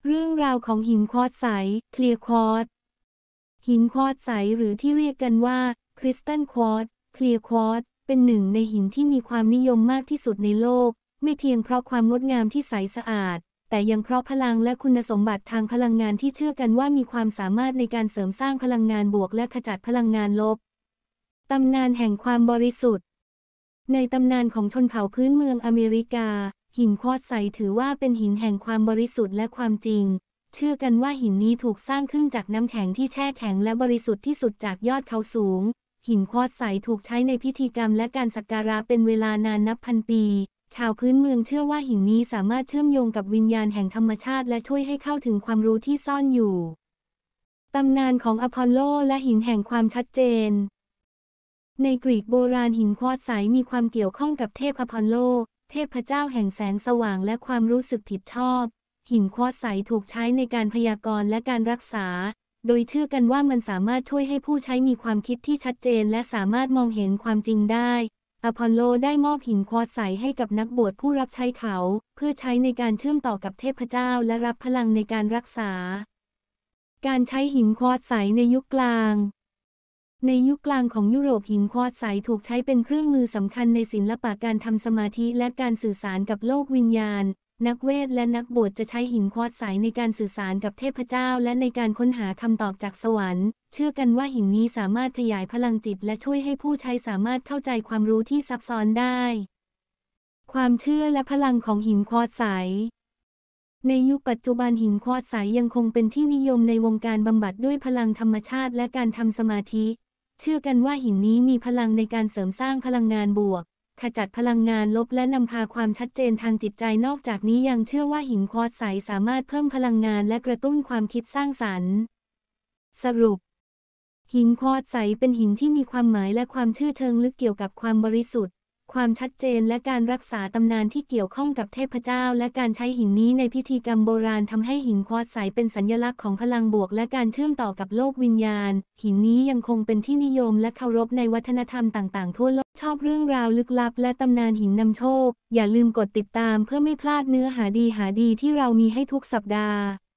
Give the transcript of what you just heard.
เรื่องราวของหินควอตซ์ใสเคลียร์ควอตซ์หินควอตซ์ใสหรือที่เรียกกันว่าคริสตัลควอตซ์เคลียร์ควอตซ์เป็นหนึ่งในหินที่มีความนิยมมากที่สุดในโลกไม่เพียงเพราะความงดงามที่ใสสะอาดแต่ยังเพราะพลังและคุณสมบัติทางพลังงานที่เชื่อกันว่ามีความสามารถในการเสริมสร้างพลังงานบวกและขจัดพลังงานลบตำนานแห่งความบริสุทธิ์ในตำนานของชนเผ่าพื้นเมืองอเมริกาหินควอตซ์ใสถือว่าเป็นหินแห่งความบริสุทธิ์และความจริงเชื่อกันว่าหินนี้ถูกสร้างขึ้นจากน้ำแข็งที่แช่แข็งและบริสุทธิ์ที่สุดจากยอดเขาสูงหินควอตซ์ใสถูกใช้ในพิธีกรรมและการสักการะเป็นเวลานานนับพันปีชาวพื้นเมืองเชื่อว่าหินนี้สามารถเชื่อมโยงกับวิญญาณแห่งธรรมชาติและช่วยให้เข้าถึงความรู้ที่ซ่อนอยู่ตำนานของอพอลโลและหินแห่งความชัดเจนในกรีกโบราณหินควอตซ์ใสมีความเกี่ยวข้องกับเทพอพอลโลเทพเจ้าแห่งแสงสว่างและความรู้สึกผิดชอบหินควอตซ์ใสถูกใช้ในการพยากรณ์และการรักษาโดยเชื่อกันว่ามันสามารถช่วยให้ผู้ใช้มีความคิดที่ชัดเจนและสามารถมองเห็นความจริงได้อพอลโลได้มอบหินควอตซ์ใสให้กับนักบวชผู้รับใช้เขาเพื่อใช้ในการเชื่อมต่อกับเทพเจ้าและรับพลังในการรักษาการใช้หินควอตซ์ใสในยุคกลางในยุคกลางของยุโรปหินควอตซ์ใสถูกใช้เป็นเครื่องมือสำคัญในศิลปะการทำสมาธิและการสื่อสารกับโลกวิญญาณนักเวทและนักบวชจะใช้หินควอตซ์ใสในการสื่อสารกับเทพเจ้าและในการค้นหาคำตอบจากสวรรค์เชื่อกันว่าหินนี้สามารถขยายพลังจิตและช่วยให้ผู้ใช้สามารถเข้าใจความรู้ที่ซับซ้อนได้ความเชื่อและพลังของหินควอตซ์ใสในยุคปัจจุบันหินควอตซ์ใสยังคงเป็นที่นิยมในวงการบำบัดด้วยพลังธรรมชาติและการทำสมาธิเชื่อกันว่าหินนี้มีพลังในการเสริมสร้างพลังงานบวกขจัดพลังงานลบและนำพาความชัดเจนทางจิตใจนอกจากนี้ยังเชื่อว่าหินควอตซ์ใสสามารถเพิ่มพลังงานและกระตุ้นความคิดสร้างสรรค์สรุปหินควอตซ์ใสเป็นหินที่มีความหมายและความเชื่อเชิงลึกเกี่ยวกับความบริสุทธิ์ความชัดเจนและการรักษาตำนานที่เกี่ยวข้องกับเทพเจ้าและการใช้หินนี้ในพิธีกรรมโบราณทำให้หินควอตซ์ใสเป็นสัญลักษณ์ของพลังบวกและการเชื่อมต่อกับโลกวิญญาณหินนี้ยังคงเป็นที่นิยมและเคารพในวัฒนธรรมต่างๆทั่วโลกชอบเรื่องราวลึกลับและตำนานหินนำโชคอย่าลืมกดติดตามเพื่อไม่พลาดเนื้อหาดีที่เรามีให้ทุกสัปดาห์